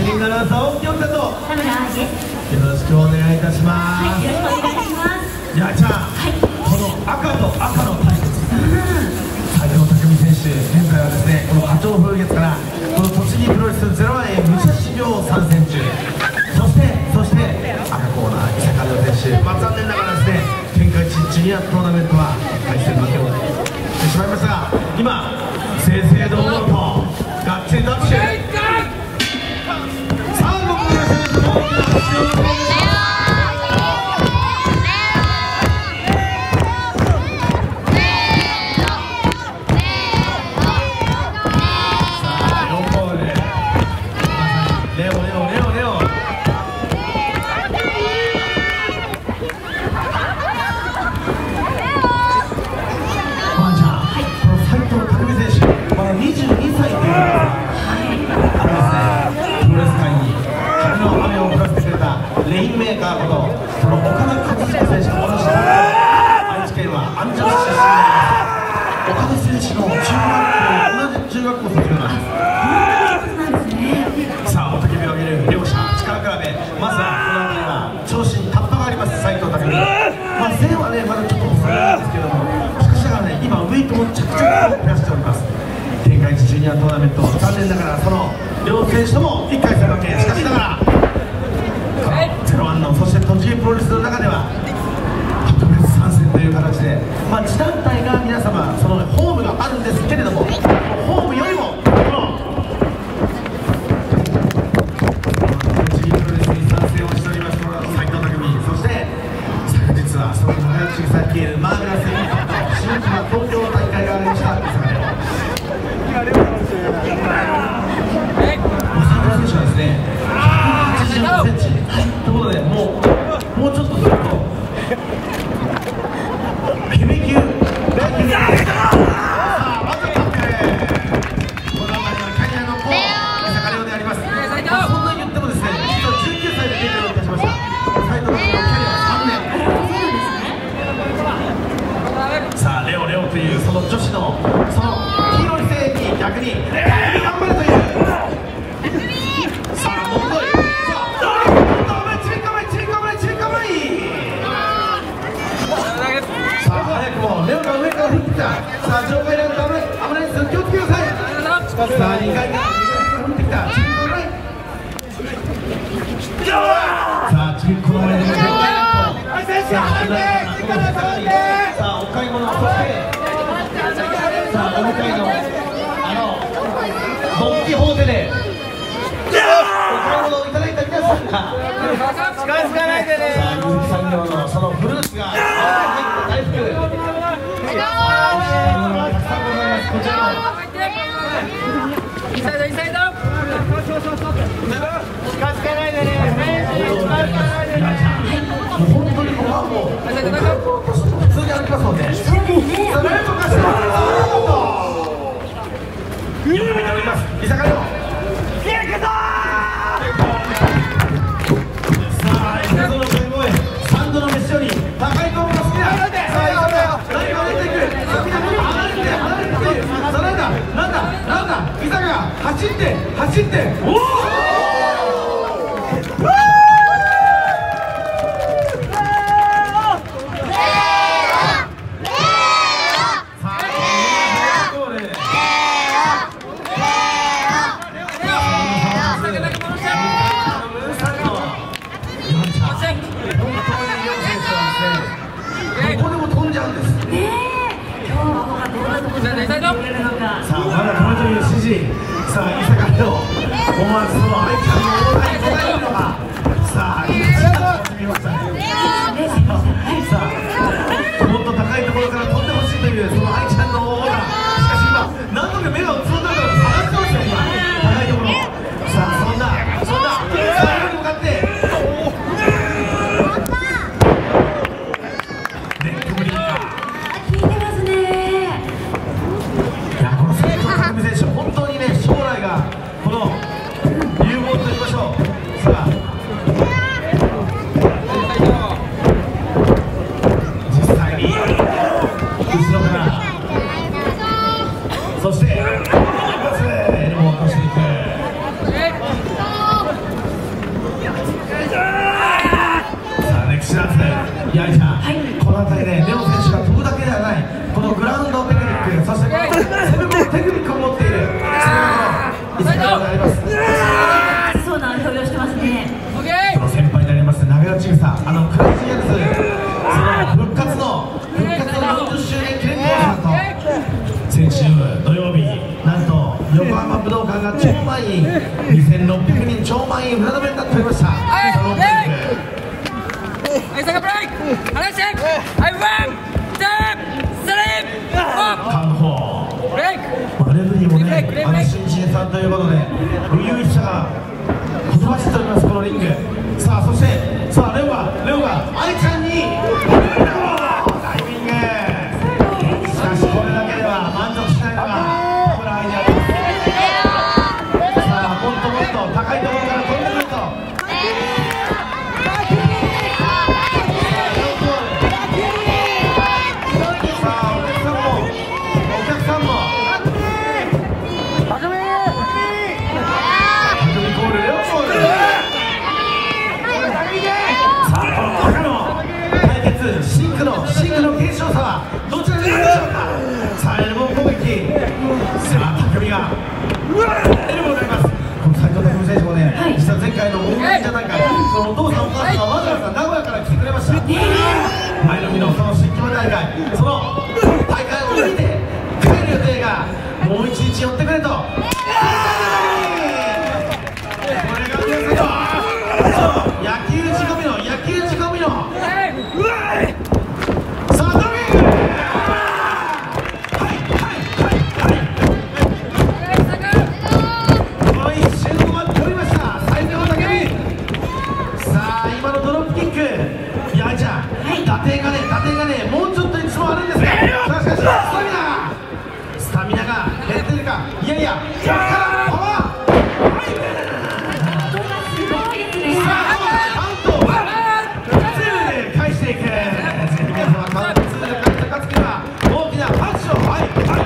リングアナウンサーをきょんかと田村愛です。 よろしくお願いいたします。 はい、よろしくお願いします。 いや、じゃあ、この赤と赤の対決、斉藤匠選手、現在はですね、この花鳥風月からこの栃木プロレス01武者修行参戦中、そして赤コーナー伊坂亮選手、残念ながらですね、天下一ジュニアトーナメントは対戦負けをしてしまいましたが、今正々堂々とがっちりと握手、さあ僕の選手の大きな拍手をお願いします。レインメーカーこと、その岡田和彦選手と同じ愛知県は安城市出身で、岡田選手の同じ中学校卒業なんです。さあ、雄たけびを上げる両者、力比べ、まずはこの辺りは長身タッパがあります、斉藤匠。背はね、まだちょっと細いんですけども、しかしながらね、今、ウェイトも着々と増やしております。天下一ジュニアトーナメント、残念ながらその両選手とも1回戦負け、しかしながら01の、そして栃木プロレスの中では特別参戦という形で、自団体が皆様そのホームがあるんですけれども、ホームよりもこの栃木プロレスに参戦をしております斉藤匠、そして昨日はその長吉さん率いるマーグラスインパクト新島東京大会がありました。選手はですね、185センチということで、もうちょっとするとヘビー級大級さあ、まずはこの辺りはキャリアの子伊坂亮であります。そんなに言ってもですね、実は19歳でデビューをいたしました斉藤匠のキャリアは3年。さあ、レオというその女子のその黄色い声援に逆に頑張るという。レオが上から振ってきた。さあ、場外ランナー危ないですよ、気をつけなさい。さあ、2回から振ってきた。さあ、ちびっこの前で場外ランナー。さあ、お買い物、そしてさあ、お向かいのドン・キホーテでお買い物をいただいた皆さんが近づかないでね。さあ、有機産業のそのフルーツが入った大福、こちらのインサイド近づかないでね。もう本当にここはもう普通に歩きますもんね。さあ、何とかしてよく見ております、伊坂亮。さあ、伊坂の声声、3度の飯より高いと思います。さあ、伊坂何が出てくる。なんだ、伊坂が走っておおさあ、伊坂亮、思わずその愛ちゃんの大台に答えるのが、さあ、見ましたね。さあ、もっと高いところから飛んでほしいというその愛ちゃんのオーラ。しかし今、何度か目が映ったから探してますよ、今、高いところ。さあ、そんな、さあ、夜に向かって、ネックブリーカー。 効いてますね。 いや、この斉藤匠選手、本当にね、将来がこの有望と言いましょう。さあ、 ね、レオ選手が飛ぶだけではないこのグラウンドテクニック、そしてこの攻め込むテクニックを持っている、それがこの伊坂であります。 そうな表情してますね。 その先輩であります長与千草、クライジンヤクス、その復活の40周年記念講座と、先週土曜日、なんと横浜武道館が超満員、2600人超満員、船止めになっておりました。そのカンホー、レフェリーもね、新人さんということで、初々しさがほとばしっております、このリング。さあ、そして、さあ、レオが、愛ちゃんに、タイミング。しかし、これだけでは満足しないのが、これ、アイデアです。さあ、もっともっと高いところから飛んでくると。シンクの継承者はどちらになるでしょうか。さあエルボー攻撃、さあ匠がエルボーになります。この斉藤匠選手もね、実は前回の大垣じゃないか、そのお父さんお母さんがわざわざ名古屋から来てくれました。前の日のその新木場大会、その大会を見て帰る予定がもう一日寄ってくれと。これが皆さんの野球仕込みの打点がね、もうちょっといつもあるんですが、しかしスタミナが減ってるか、いやいや、ここからパワー、さあ、カウント2で返していく。ぜひ皆様、カウント2で返した勝つには大きな拍手を、さ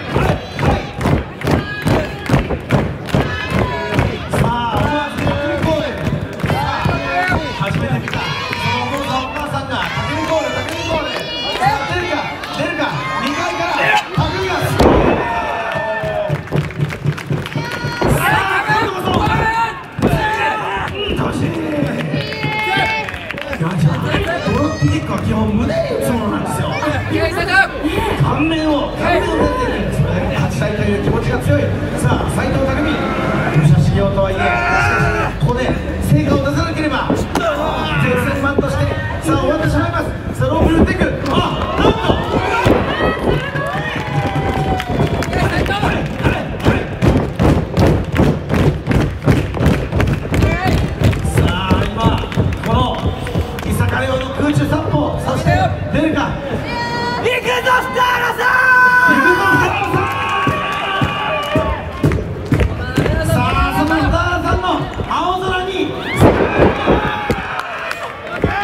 あ、思わずのクリコール、初めて見た、そのお父さんお母さんが出るか、2階から匠がドロップキックは基本胸に打つものなんですよ。顔面を打っていく、勝ちたいという気持ちが強い。さあ斉藤匠、武者修行とはいえ、しかしここで成果を出さなければ絶戦マンとしてさあ終わってしまいます。さあロープに打っていく、なんと空中殺法、そして出るか、行くぞスターラさん。さあそのスターラさんの青空に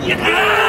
やったー